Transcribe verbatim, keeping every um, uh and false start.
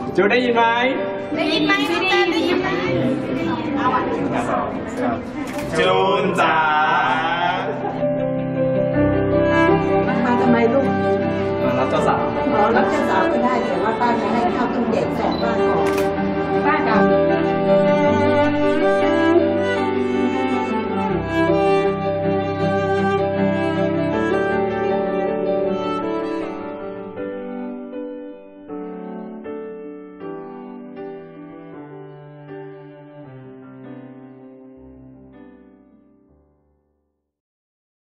จูได้ยินไหมได้ยินไหมน้องแตนได้ยินไหมเอาอ่ะจูนจ๋ามาทำไมลูกมารับเจ้าสาวหมอรับเจ้าสาวก็ได้แต่ว่าป้าจะให้ข้าวต้มเด็กสองบ้านก่อน